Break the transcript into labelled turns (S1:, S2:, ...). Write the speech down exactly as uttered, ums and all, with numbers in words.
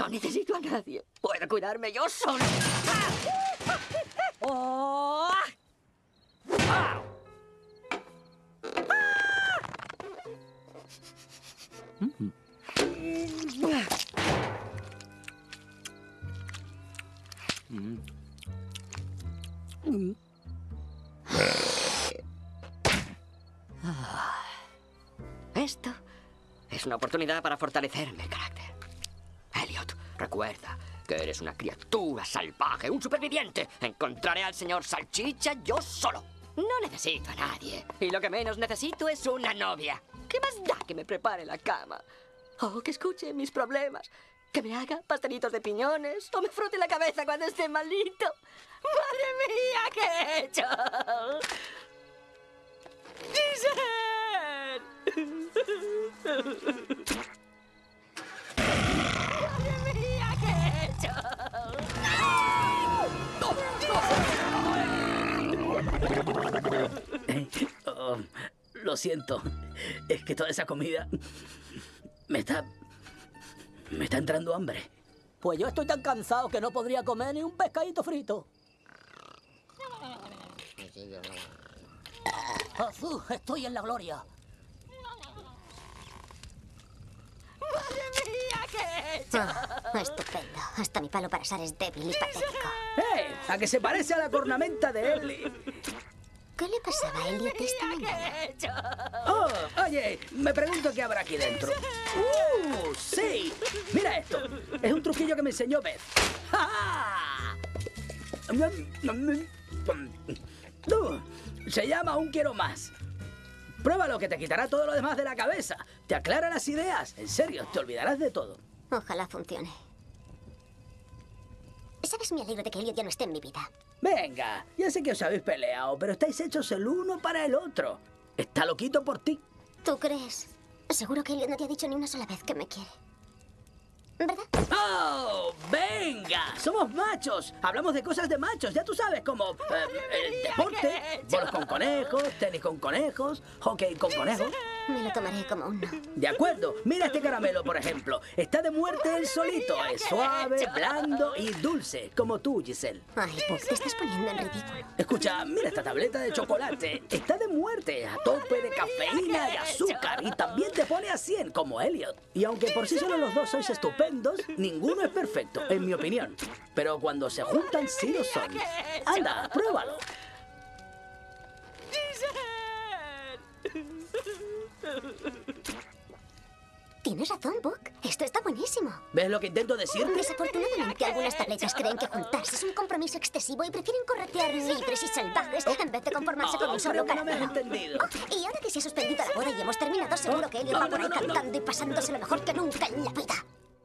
S1: No necesito a nadie. Puedo cuidarme yo solo. ¡Ah! ¡Oh! ¡Ah! Mm. Mm. Mm. Ah. Esto es una oportunidad para fortalecer mi carácter. Elliot, recuerda que eres una criatura salvaje, un superviviente. Encontraré al señor Salchicha yo solo. No necesito a nadie. Y lo que menos necesito es una novia. ¿Qué más da que me prepare la cama? O que escuche mis problemas. Que me haga pastelitos de piñones. O me frote la cabeza cuando esté malito. ¡Madre mía, qué he hecho! ¡Giselle! ¡Madre mía, qué he hecho!
S2: Oh, lo siento. Es que toda esa comida me está... me está entrando hambre.
S3: Pues yo estoy tan cansado que no podría comer ni un pescadito frito. Jesús, estoy en la gloria.
S1: ¡Madre mía, qué he hecho!
S4: Ah, estupendo. Hasta mi palo para asar es débil y patético.
S2: ¡Eh! ¡A que se parece a la cornamenta de Ellie!
S4: ¿Qué le pasaba a Elliot esta mañana?
S2: ¡Oh! Oye, me pregunto qué habrá aquí dentro. ¡Uh! ¡Sí! Mira esto. Es un truquillo que me enseñó Beth. ¡Ja! Uh, se llama Un Quiero Más. Pruébalo, que te quitará todo lo demás de la cabeza. Te aclara las ideas. En serio, te olvidarás de todo.
S4: Ojalá funcione. ¿Sabes? Me alegro de que Elliot ya no esté en mi vida.
S2: Venga, ya sé que os habéis peleado, pero estáis hechos el uno para el otro. Está loquito por ti.
S4: ¿Tú crees? Seguro que Elliot no te ha dicho ni una sola vez que me quiere. ¿Verdad?
S2: ¡Oh! ¡Venga! ¡Somos machos! Hablamos de cosas de machos, ya tú sabes, como eh, el deporte, bolos con conejos, tenis con conejos, hockey con conejos.
S4: Me lo tomaré como un no.
S2: De acuerdo. Mira este caramelo, por ejemplo. Está de muerte él solito. Es suave, blando y dulce, como tú, Giselle.
S4: Ay, pues te estás poniendo en ridículo.
S2: Escucha, mira esta tableta de chocolate. Está de muerte, a tope de cafeína y azúcar. Y también te pone a cien, como Elliot. Y aunque por sí solo los dos sois estupendos, ninguno es perfecto, en mi opinión. Pero cuando se juntan, sí lo son. Anda, pruébalo.
S4: Tienes razón, Buck. Esto está buenísimo.
S2: ¿Ves lo que intento decirte?
S4: Desafortunadamente, algunas tabletas creen que juntarse es un compromiso excesivo y prefieren corretear libres y salvajes en vez de conformarse con un solo
S2: creo que no me has
S4: carácter.
S2: entendido.
S4: Oh, y ahora que se ha suspendido la boda y hemos terminado, seguro que Elliot va por ahí cantando y pasándose lo mejor que nunca en la vida.